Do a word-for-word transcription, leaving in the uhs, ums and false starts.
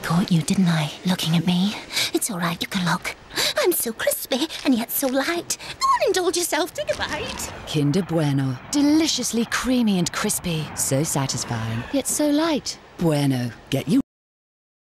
caught you, didn't I? Looking at me. It's all right, you can look. I'm so crispy and yet so light. Go on, indulge yourself, take a bite. Kinder Bueno. Deliciously creamy and crispy. So satisfying, yet so light. Bueno. Get you